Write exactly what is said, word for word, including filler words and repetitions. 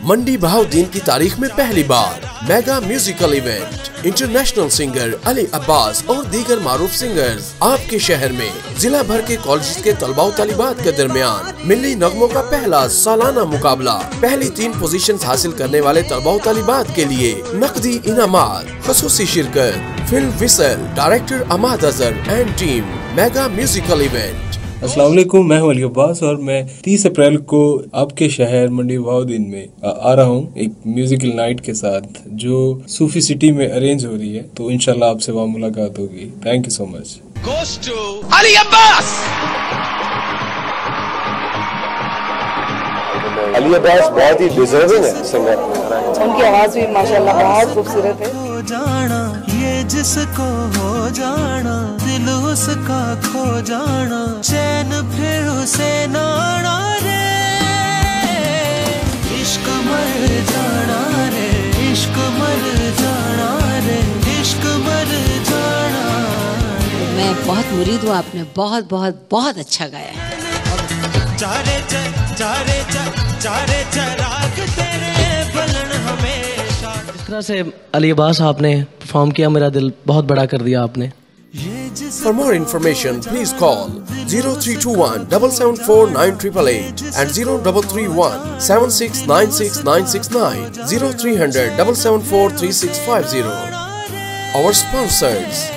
मंडी बहाउद्दीन की तारीख में पहली बार mega musical event. International singer Ali Abbas और दीगर मारूफ सिंगर्स आपके शहर में जिला भर के कॉलेज के तलबा तालिबात के दरमियान मिली नगमों का पहला सालाना मुकाबला। पहली तीन पोजीशंस हासिल करने वाले तलबा तालिबात के लिए नकदी इनामात, खसूसी शिरकत। फिल्म विसल director Amad Azhar and team. Mega musical event. अस्सलाम वालेकुम, मैं हूं अली अब्बास और मैं तीस अप्रैल को आपके शहर मंडी बहाउद्दीन में आ, आ रहा हूं एक म्यूजिकल नाइट के साथ जो सूफी सिटी में अरेंज हो रही है। तो इंशाल्लाह आपसे वहां मुलाकात होगी। Thank you so much. Goes to Ali Abbas. Ali Abbas बहुत ही डिजर्विंग है सिंगर। उनकी आवाज भी माशाल्लाह बहुत खूबसूरत है। जाना ये जिसको हो जाना, दिल उसका खो जाना, चैन फिर उसे नाना रे, इश्क मर जाना रे, इश्क मर जाना रे, इश्क मर जाना रे। मैं बहुत मुरीद हूँ, आपने बहुत बहुत बहुत अच्छा गाया है। चारे च, चारे च, चारे चराग तेरे बलन हमेशा। इस तरह से अली अब्बास आपने परफॉर्म किया, मेरा दिल बहुत बड़ा कर दिया आपने। For more information, please call zero three two one seven seven four nine eight eight eight and zero three three one seven six nine six nine six nine, zero three hundred seven seven four three six five zero. Our sponsors.